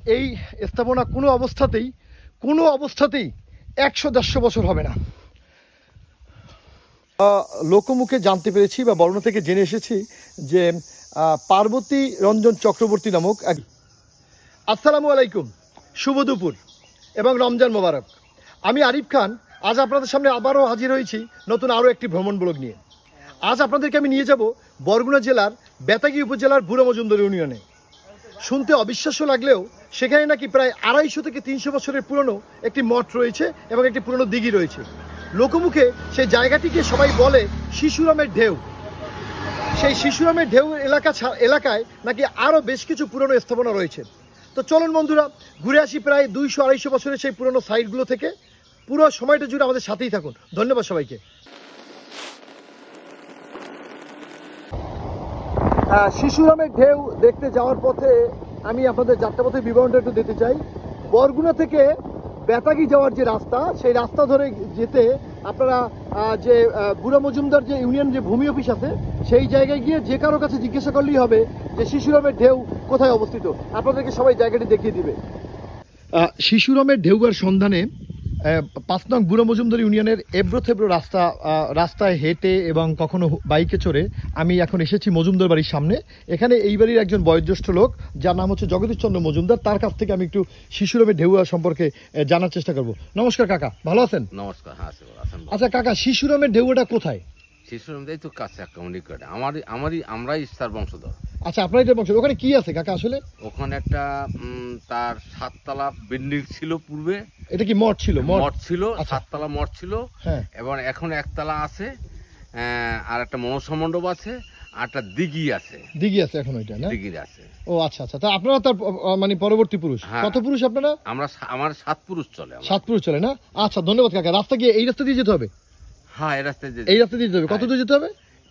এই স্থাপনা কোনো অবস্থাতেই 100-150 বছর হবে না। লোকমুখে জানতে পেরেছি বা বর্ণনা থেকে জেনে এসেছি যে পার্বতী রঞ্জন চক্রবর্তী নামক এক। আসসালামু আলাইকুম, শুভ দুপুর এবং রমজান মোবারক। আমি আরিফ খান আজ আপনাদের সামনে আবারও হাজির হয়েছি নতুন আরও একটি ভ্রমণ ব্লগ নিয়ে। আজ আপনাদেরকে আমি নিয়ে যাব বরগুনা জেলার বেতাগী উপজেলার বুড়া মজুমদার ইউনিয়নে। শুনতে অবিশ্বাস্য লাগলেও সেখানে নাকি প্রায় 250 থেকে 300 বছরের পুরনো একটি মঠ রয়েছে এবং একটি পুরনো দিঘি রয়েছে। লোকমুখে সেই জায়গাটিকে সবাই বলে শিশুরামের ঢেউ। সেই শিশুরামের ঢেউ এলাকায় নাকি আরও বেশ কিছু পুরনো স্থাপনা রয়েছে। তো চলুন বন্ধুরা ঘুরে আসি প্রায় 200-250 বছরের সেই পুরনো সাইটগুলো থেকে। পুরো সময়টা জুড়ে আমাদের সাথেই থাকুন। ধন্যবাদ সবাইকে। শিশুরামের ঢেউ দেখতে যাওয়ার পথে আমি আপনাদের যাত্রাপথের বিবরণটা একটু দিতে চাই। বরগুনা থেকে বেতাগী যাওয়ার যে রাস্তা, সেই রাস্তা ধরে যেতে আপনারা যে বুড়া মজুমদার যে ইউনিয়ন যে ভূমি অফিস আছে সেই জায়গায় গিয়ে যে কারো কাছে জিজ্ঞাসা করলেই হবে যে শিশুরামের ঢেউ কোথায় অবস্থিত। আপনাদেরকে সবাই জায়গাটি দেখিয়ে দিবে। শিশুরামের ঢেউয়ের সন্ধানে 5 নং বুড়া মজুমদার ইউনিয়নের এবড়ো থেবড়ো রাস্তায় হেঁটে এবং কখনো বাইকে চড়ে আমি এখন এসেছি মজুমদার বাড়ির সামনে। এখানে এই বাড়ির একজন বয়োজ্যেষ্ঠ লোক যার নাম হচ্ছে জগদীশচন্দ্র মজুমদার, তার কাছ থেকে আমি একটু শিশুরামের ঢেউ সম্পর্কে জানার চেষ্টা করব। নমস্কার কাকা, ভালো আছেন? নমস্কার। আচ্ছা কাকা, শিশুরামের ঢেউটা কোথায়? শিশুরাম তো কাছে আমরাই ইস্তার বংশধর। আচ্ছা, আপনার এটা বংশ। ওখানে কি আছে কাকা আসলে? ওখানে একটা তার 7তলা বিল্ডিং ছিল পূর্বে। এটা কি মঠ ছিল? মঠ ছিল, 7তলা মঠ ছিল। হ্যাঁ, এবং এখন 1তলা আছে, আর একটা মনসা মণ্ডপ আছে, আর একটা দিঘি আছে। দিঘি আছে এখন, ওইটা না? দিঘি আছে। ও আচ্ছা আচ্ছা। তা আপনারা তার মানে পরবর্তী পুরুষ? কত পুরুষ আপনারা? আমার 7 পুরুষ চলে। 7 পুরুষ চলে না? আচ্ছা, ধন্যবাদ কাকা। রাস্তা গিয়ে এই রাস্তা দিয়ে যেতে হবে? হ্যাঁ, এই রাস্তা দিয়ে যেতে হবে। কত দূর যেতে হবে?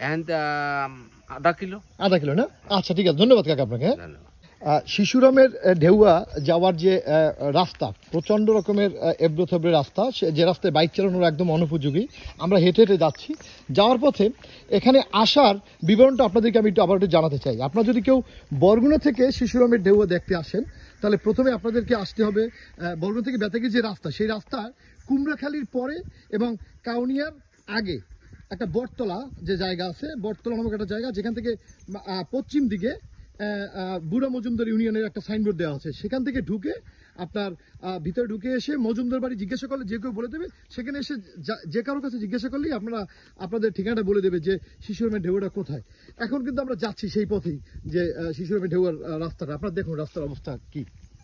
আধা কিলো না? আচ্ছা ঠিক আছে, ধন্যবাদ কাকা আপনাকে। শিশুরামের ঢেউয়া যাওয়ার যে রাস্তা, প্রচণ্ড রকমের এবড়ো থেবড়ো রাস্তা, যে রাস্তায় বাইক চালানোর একদম অনুপযোগী। আমরা হেঁটে হেঁটে যাচ্ছি। যাওয়ার পথে এখানে আসার বিবরণটা আপনাদেরকে আমি আবার একটু জানাতে চাই। আপনারা যদি কেউ বরগুনা থেকে শিশুরামের ঢেউয়া দেখতে আসেন তাহলে প্রথমে আপনাদেরকে আসতে হবে বরগুনা থেকে বেতাগী যে রাস্তা, সেই রাস্তার কুমড়াখালীর পরে এবং কাউনিয়ার আগে একটা বটতলা যে জায়গা আছে, বটতলা নামক একটা জায়গা, যেখান থেকে পশ্চিম দিকে বুড়া মজুমদার ইউনিয়নের একটা সাইনবোর্ড দেওয়া আছে। সেখান থেকে ঢুকে আপনার ভিতরে ঢুকে এসে মজুমদার বাড়ি জিজ্ঞাসা করলে যে কেউ বলে দেবে। সেখানে এসে যে কারোর কাছে জিজ্ঞাসা করলেই আপনাদের ঠিকানাটা বলে দেবে যে শিশুরামের ঢেউটা কোথায়। এখন কিন্তু আমরা যাচ্ছি সেই পথেই, যে শিশুরামের ঢেউয়ার রাস্তাটা। আপনারা দেখুন রাস্তার অবস্থা কি।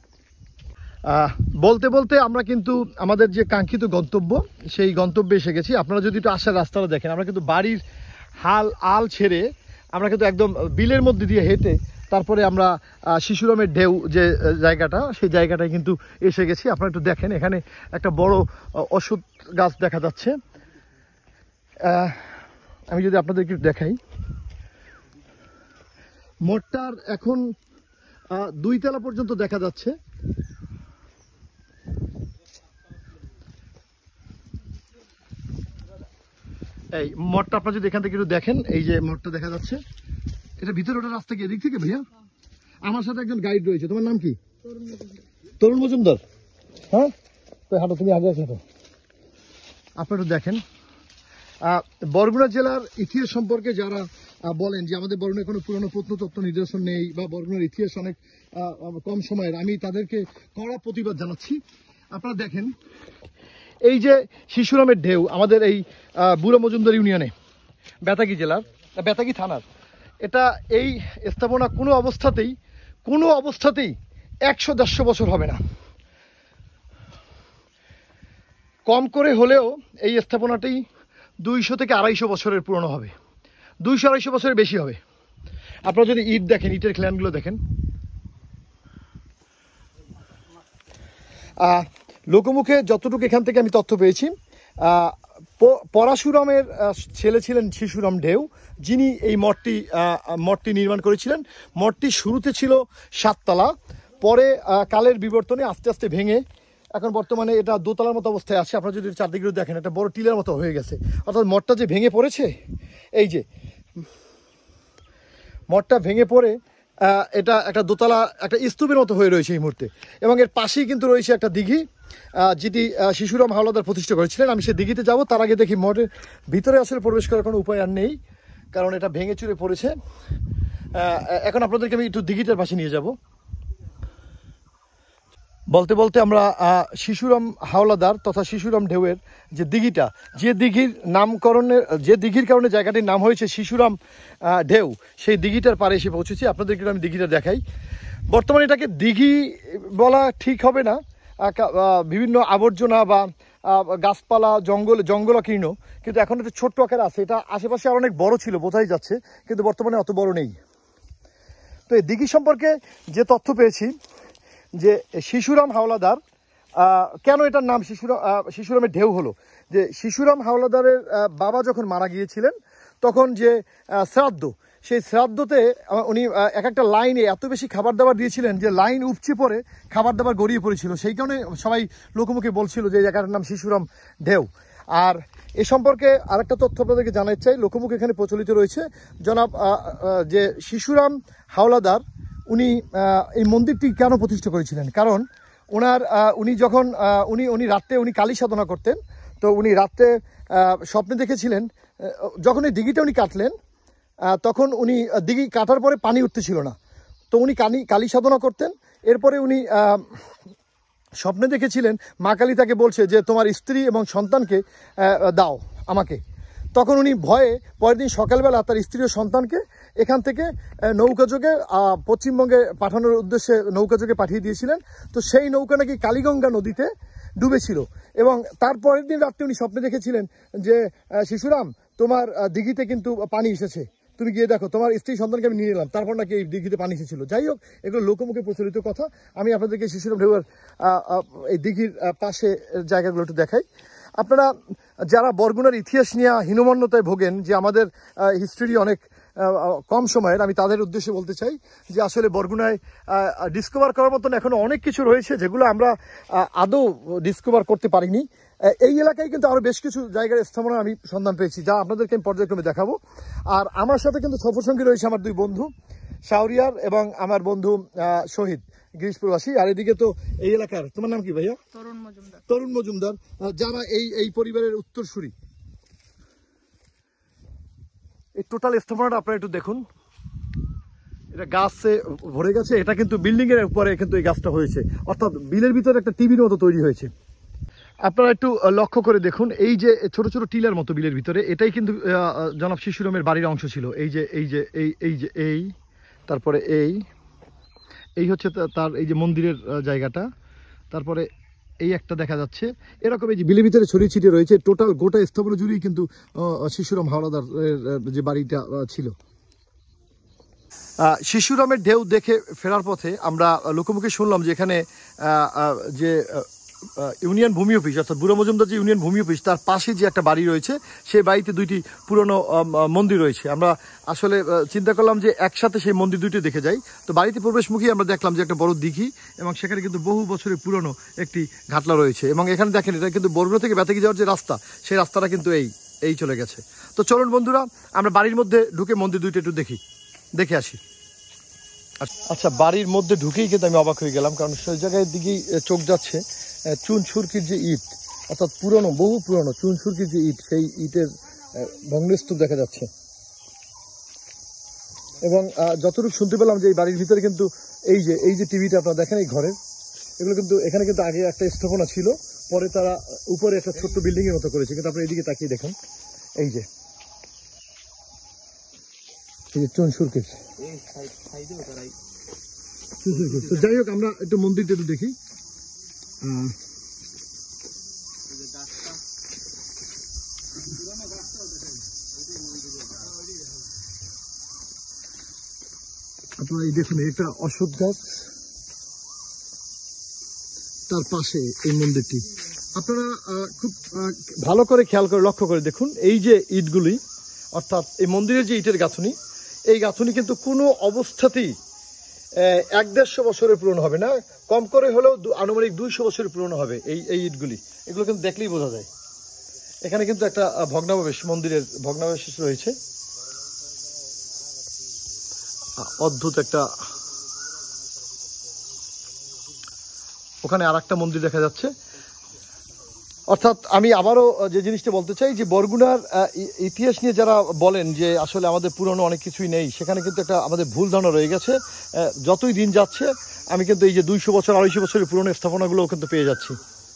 বলতে বলতে আমরা কিন্তু আমাদের যে কাঙ্ক্ষিত গন্তব্য সেই গন্তব্যে এসে গেছি। আপনারা যদি একটু আসার রাস্তাটা দেখেন, আমরা কিন্তু বাড়ির আল ছেড়ে আমরা কিন্তু একদম বিলের মধ্যে দিয়ে হেঁটে তারপরে আমরা শিশুরামের ঢেউ যে জায়গাটা, সেই জায়গাটায় কিন্তু এসে গেছি। আপনারা একটু দেখেন, এখানে একটা বড় ওষুধ গাছ দেখা যাচ্ছে। আমি যদি আপনাদেরকে একটু দেখাই, মোটটার এখন 2 তলা পর্যন্ত দেখা যাচ্ছে। এই মঠটা আপনারা যদি এখান থেকে একটু দেখেন, এই যে মঠটা দেখা যাচ্ছে, এটা ভিতরে ওটা রাস্তা কি এদিক থেকে? ভাইয়া, আমার সাথে একজন গাইড রয়েছে। তোমার নাম কি? তরুণ মজুমদার। হ্যাঁ, তো হাঁটো, তুমি আগে হাঁটো। আপনারা একটু দেখেন বরগুনা জেলার ইতিহাস সম্পর্কে যারা বলেন যে আমাদের বরগুনায় কোনো পুরনো প্রত্নতত্ত্ব নিদর্শন নেই বা বরগুনার ইতিহাস অনেক কম সময়ের, আমি তাদেরকে কড়া প্রতিবাদ জানাচ্ছি। আপনারা দেখেন এই যে শিশুরামের ঢেউ আমাদের এই বুড়া মজুমদার ইউনিয়নে, বেতাগী জেলার, বেতাগী থানার, এটা এই স্থাপনা কোনো অবস্থাতেই 100-150 বছর হবে না। কম করে হলেও এই স্থাপনাটি 200 থেকে 250 বছরের পুরনো হবে। 200-250 বছরের বেশি হবে। আপনারা যদি ইট দেখেন, ইটের খ্যানগুলো দেখেন। লোকমুখে যতটুকু এখান থেকে আমি তথ্য পেয়েছি, পরশুরামের ছেলে ছিলেন শিশুরাম ঢেউ, যিনি এই মঠটি নির্মাণ করেছিলেন। মঠটি শুরুতে ছিল 7 তলা, পরে কালের বিবর্তনে আস্তে আস্তে ভেঙে এখন বর্তমানে এটা 2 তলার মতো অবস্থায় আছে। আপনারা যদি চারদিকে দেখেন, একটা বড় টিলার মতো হয়ে গেছে। অর্থাৎ মঠটা যে ভেঙে পড়েছে, এই যে মঠটা ভেঙে পড়ে এটা একটা দোতলা একটা স্তূপের মতো হয়ে রয়েছে এই মুহূর্তে, এবং এর পাশেই কিন্তু রয়েছে একটা দিঘি, যেটি শিশুরাম হাওলাদার প্রতিষ্ঠা করেছিলেন। আমি সেই দিঘিতে যাব, তার আগে দেখি মঠের ভিতরে আসলে প্রবেশ করার কোনো উপায় আর নেই, কারণ এটা ভেঙে চুরে পড়েছে। এখন আপনাদেরকে আমি একটু দিঘিটার পাশে নিয়ে যাব। বলতে বলতে আমরা শিশুরাম হাওলাদার তথা শিশুরাম ঢেউয়ের যে দিঘিটা, যে দিঘির কারণে জায়গাটির নাম হয়েছে শিশুরাম ঢেউ, সেই দিঘিটার পাড়ে এসে পৌঁছেছি। আপনাদেরকে আমি দিঘিটা দেখাই। বর্তমানে এটাকে দিঘি বলা ঠিক হবে না, বিভিন্ন আবর্জনা বা গাছপালা জঙ্গলাকীর্ণ, কিন্তু এখন একটু ছোট্ট আকারে আছে। এটা আশেপাশে আর অনেক বড় ছিল, বোঝাই যাচ্ছে, কিন্তু বর্তমানে অত বড় নেই। তো এই দিঘি সম্পর্কে যে তথ্য পেয়েছি, যে শিশুরাম হাওলাদার, কেন এটার নাম শিশুরামের ঢেউ হলো, যে শিশুরাম হাওলাদারের বাবা যখন মারা গিয়েছিলেন, তখন যে শ্রাদ্ধ, সেই শ্রাদ্ধতে উনি এক একটা লাইনে এত বেশি খাবার দাবার দিয়েছিলেন যে লাইন উপচে পড়ে খাবার দাবার গড়িয়ে পড়েছিল। সেই কারণে সবাই লোকমুখে বলছিল যে এই জায়গাটার নাম শিশুরাম ঢেউ। আর এ সম্পর্কে আরেকটা তথ্য আপনাদেরকে জানাতে চাই, লোকমুখে এখানে প্রচলিত রয়েছে। জনাব যে শিশুরাম হাওলাদার, উনি এই মন্দিরটি কেন প্রতিষ্ঠা করেছিলেন, কারণ উনি যখন উনি রাত্রে কালী সাধনা করতেন, তো উনি রাত্রে স্বপ্নে দেখেছিলেন, যখন এই দিঘিটা উনি কাটলেন, তখন উনি দিঘি কাটার পরে পানি উঠতেছিল না, তো উনি কালী সাধনা করতেন। এরপরে উনি স্বপ্নে দেখেছিলেন মা কালী তাকে বলছে যে তোমার স্ত্রী এবং সন্তানকে দাও আমাকে। তখন উনি ভয়ে পরের দিন সকালবেলা তার স্ত্রী ও সন্তানকে এখান থেকে নৌকাযোগে পশ্চিমবঙ্গে পাঠানোর উদ্দেশ্যে নৌকাযোগে পাঠিয়ে দিয়েছিলেন। তো সেই নৌকা নাকি কালীগঙ্গা নদীতে ডুবেছিল, এবং তারপরের দিন রাত্রে উনি স্বপ্নে দেখেছিলেন যে শিশুরাম, তোমার দিঘিতে কিন্তু পানি এসেছে, তুমি গিয়ে দেখো, তোমার স্ত্রী সন্তানকে আমি নিয়ে এলাম। তারপর নাকি এই দিঘিতে পানি এসেছিল। যাই হোক, এগুলো লোকমুখে প্রচলিত কথা। আমি আপনাদেরকে শিশুরাম ঢেউয়ের এই দিঘির পাশে জায়গাগুলো একটু দেখাই। আপনারা যারা বরগুনার ইতিহাস নিয়ে হীনমন্যতায় ভোগেন, যে আমাদের হিস্ট্রি অনেক কম সময়ের, আমি তাদের উদ্দেশ্যে বলতে চাই যে আসলে বরগুনায় ডিসকভার করার মতন এখনো অনেক কিছু রয়েছে, যেগুলো আমরা আদৌ ডিসকভার করতে পারিনি। এই এলাকায় কিন্তু আরো বেশ কিছু জায়গার স্থাপনা আমি সন্ধান পেয়েছি, যা আপনাদেরকে আমি পর্যায়ক্রমে দেখাবো। আর আমার সাথে কিন্তু সফরসঙ্গী রয়েছে আমার দুই বন্ধু, শাহরিয়ার এবং আমার বন্ধু শহীদ, গ্রিস প্রবাসী। আর এদিকে তো এই এলাকার, তোমার নাম কি ভাইয়া? তরুণ মজুমদার, যারা এই পরিবারের উত্তরসূরি। এই টোটাল স্থাপনাটা আপনারা একটু দেখুন, এটা গাছে ভরে গেছে। এটা কিন্তু বিল্ডিং এর উপরে কিন্তু এই গাছটা হয়েছে, অর্থাৎ বিলের ভিতরে একটা টিভির মতো তৈরি হয়েছে। আপনারা একটু লক্ষ্য করে দেখুন, এই যে ছোট ছোট টিলার মতো বিলের ভিতরে, এটাই কিন্তু জনাব শিশুরামের বাড়ির অংশ ছিল। এই তারপরে এই হচ্ছে তার এই যে মন্দিরের জায়গাটা, তারপরে এই একটা দেখা যাচ্ছে, এরকম এই যে বিলের ভিতরে ছড়িয়ে ছিটিয়ে রয়েছে। টোটাল গোটা স্থাপনা জুড়েই কিন্তু শিশুরাম হাওলাদার যে বাড়িটা ছিল। শিশুরামের ঢেউ দেখে ফেরার পথে আমরা লোকমুখে শুনলাম যে এখানে যে ইউনিয়ন ভূমি অফিস, অর্থাৎ বুড়ো মজুমদার যে ইউনিয়ন ভূমি অফিস, তার পাশে যে একটা বাড়ি রয়েছে, সেই বাড়িতে দুইটি পুরনো মন্দির রয়েছে। আমরা আসলে চিন্তা করলাম যে একসাথে সেই মন্দির দুইটি দেখে যাই। তো বাড়িতে প্রবেশমুখী আমরা দেখলাম যে একটা বড় দিঘি, এবং সেখানে কিন্তু বহু বছরের পুরনো একটি ঘাটলা রয়েছে। এবং এখানে দেখেন, এটা কিন্তু বরগুনা থেকে বেতাগী যাওয়ার যে রাস্তা, সেই রাস্তাটা কিন্তু এই চলে গেছে। তো চলুন বন্ধুরা, আমরা বাড়ির মধ্যে ঢুকে মন্দির দুইটা একটু দেখে আসি। আচ্ছা, বাড়ির মধ্যে ঢুকেই কিন্তু আমি অবাক হয়ে গেলাম, কারণ সেই জায়গায় দিকেই চোখ যাচ্ছে চুন সুরকির যে ইট, অর্থাৎ বহু পুরনো চুন সুরকির যে ইট, সেই ইটের ভগ্নস্তূপ দেখা যাচ্ছে। এবং যতটুকু শুনতে পেলাম যে এই বাড়ির ভিতরে কিন্তু এই যে টিভিটা আপনারা দেখেন এই ঘরের, এগুলো কিন্তু এখানে কিন্তু আগে একটা স্থাপনা ছিল, পরে তারা উপরে একটা ছোট্ট বিল্ডিং এর মতো করেছে। কিন্তু আপনারা এইদিকে তাকিয়ে দেখুন, এই যে চুন সুরকির। তো যাই হোক, আমরা একটু মন্দিরটা একটু দেখি। আপনারা এই দেখুন, একটা অশ্বত্থ গাছ, তার পাশে এই মন্দিরটি। আপনারা খুব ভালো করে খেয়াল করে লক্ষ্য করে দেখুন, এই যে ইটগুলি, অর্থাৎ এই মন্দিরের যে ইটের গাঁথুনি, এই গাঁথুনি কিন্তু কোনো অবস্থাতেই 150 বছরের পুরনো হবে না, কম করে হলেও আনুমানিক 200 বছরের পুরনো হবে এই ইটগুলি। এগুলো কিন্তু দেখলেই বোঝা যায়। এখানে কিন্তু একটা ভগ্নাবশেষ, মন্দিরের ভগ্নাবশেষ রয়েছে, অদ্ভুত একটা ওখানে আর একটা মন্দির দেখা যাচ্ছে। অর্থাৎ আমি আবারও যে জিনিসটা বলতে চাই যে বরগুনার ইতিহাস নিয়ে যারা বলেন যে আসলে আমাদের পুরনো অনেক কিছুই নেই, সেখানে কিন্তু একটা আমাদের ভুল ধারণা রয়ে গেছে। যতই দিন যাচ্ছে আমি কিন্তু এই যে 200 বছর 250 বছরের পুরনো স্থাপনাগুলোও কিন্তু পেয়ে যাচ্ছি।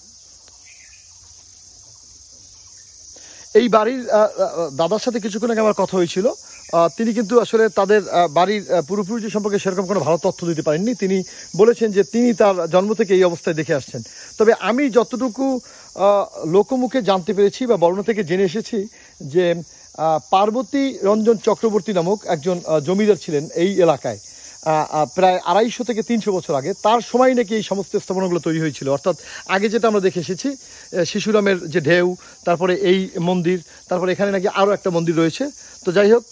এই বাড়ির দাদার সাথে কিছুক্ষণ আগে আমার কথা হয়েছিল। তিনি কিন্তু আসলে তাদের বাড়ির পূর্বপুরুষ সম্পর্কে সেরকম কোনো ভালো তথ্য দিতে পারেননি। তিনি বলেছেন যে তিনি তার জন্ম থেকে এই অবস্থায় দেখে আসছেন। তবে আমি যতটুকু লোকমুখে জানতে পেরেছি বা বর্ণনা থেকে জেনে এসেছি যে পার্বতী রঞ্জন চক্রবর্তী নামক একজন জমিদার ছিলেন এই এলাকায় প্রায় 250 থেকে 300 বছর আগে। তার সময় নাকি এই সমস্ত স্থাপনাগুলো তৈরি হয়েছিল। অর্থাৎ আগে যেটা আমরা দেখে এসেছি শিশুরামের যে ঢেউ, তারপরে এই মন্দির, তারপরে এখানে নাকি আরও একটা মন্দির রয়েছে। তো যাই হোক,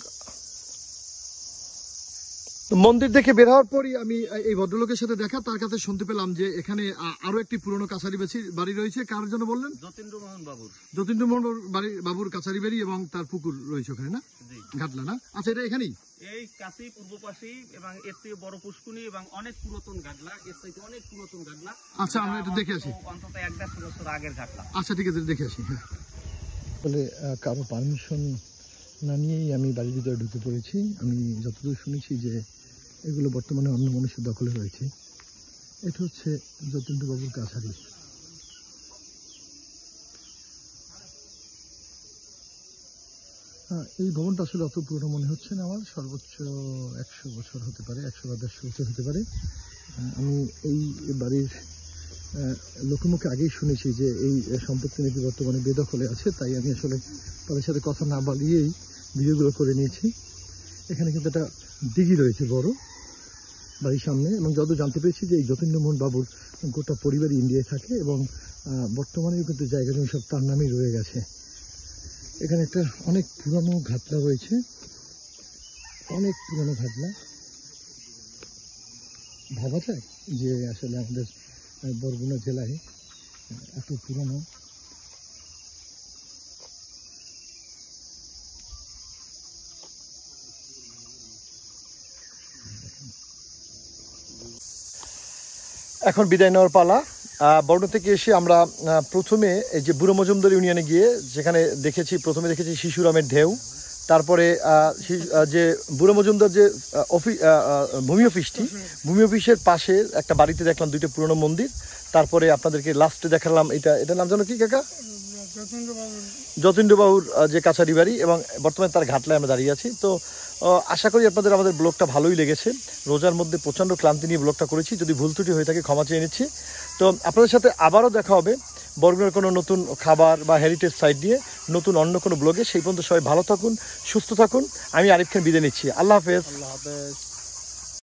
মন্দির দেখে বের হওয়ার পরই আমি এই ভদ্রলোকের সাথে দেখা, তার কাছে শুনতে পেলাম যে এখানে আরো একটি পুরনো কাছারি বাড়ি রয়েছে। কার জন্য বললেন? যতীন্দ্রমোহন বাবুর কাছারি বাড়ি এবং তার পুকুর রয়েছে ওখানে, না ঘাটলা, না? আচ্ছা, এটা এখানেই এই কাছে পূর্ব পাশে এবং এর থেকে বড় পুষ্কুনি এবং অনেক পুরাতন ঘাটলা, এর থেকে অনেক পুরাতন ঘাটলা। আচ্ছা, আমরা এটা দেখে আসি, অন্তত 1-1.5 বছর আগের ঘাটলা। আচ্ছা ঠিক আছে, দেখে আসি। বলে কারো পারমিশন না নিয়েই আমি বাড়ির ভিতরে ঢুকে পড়েছি। আমি যতদূর শুনেছি যে এগুলো বর্তমানে অন্য মানুষের দখলে রয়েছে। এটা হচ্ছে যতীন্দ্রবাবুর কাছারি। এই ভবনটা আসলে অত পুরনো মনে হচ্ছে না আমার, সর্বোচ্চ 100 বছর হতে পারে, 100 বা 150 বছর হতে পারে। আমি এই বাড়ির লোকমুখে আগেই শুনেছি যে এই সম্পত্তি নাকি বর্তমানে বেদখলে আছে, তাই আমি আসলে তাদের সাথে কথা না বলিয়েই ভিডিওগুলো করে নিয়েছি। এখানে কিন্তু একটা দিঘি রয়েছে বড় বাড়ির সামনে, এবং যত জানতে পেরেছি যে এই যতীন্দ্রমোহন বাবুর গোটা পরিবারই ইন্ডিয়ায় থাকে এবং বর্তমানেও কিন্তু জায়গা জমি সব তার নামেই রয়ে গেছে। এখানে একটা অনেক পুরনো ঘাটলা রয়েছে, অনেক পুরনো ঘাটলা। ভাবা যায় যে আসলে আমাদের বরগুনা জেলায় এত পুরনো। এখন বিদায় নেওয়ার পালা। বর্ণ থেকে এসে আমরা প্রথমে এই যে বুড়ো মজুমদার ইউনিয়নে গিয়ে যেখানে প্রথমে দেখেছি শিশুরামের ঢেউ, তারপরে যে বুড়ো মজুমদার যে ভূমি অফিসের পাশে একটা বাড়িতে দেখলাম 2টা পুরনো মন্দির। তারপরে আপনাদেরকে লাস্টে দেখালাম এটার নাম জানো কি কাকা? যতীন্দ্রবাবুর যে কাছারি বাড়ি, এবং বর্তমানে তার ঘাটলায় আমরা দাঁড়িয়ে আছি। তো আশা করি আমাদের ব্লগটা ভালোই লেগেছে। রোজার মধ্যে প্রচণ্ড ক্লান্তি নিয়ে ব্লগটা করেছি, যদি ভুল ত্রুটি হয়ে থাকে ক্ষমা চেয়ে নিচ্ছি। তো আপনাদের সাথে আবারও দেখা হবে বরগুনার কোনো নতুন খাবার বা হেরিটেজ সাইট নিয়ে নতুন অন্য কোনো ব্লগে। সেই পর্যন্ত সবাই ভালো থাকুন, সুস্থ থাকুন। আমি আরিফ খান বিদায় নিচ্ছি। আল্লাহ হাফেজ।